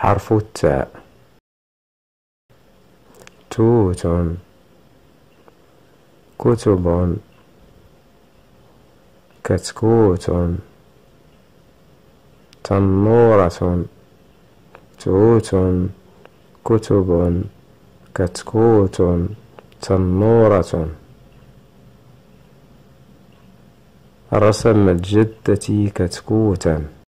حرف التاء. توت، كتب، كتكوت، تنورة. توت، كتب، كتكوت، تنورة. رسمت جدتي كتكوتا.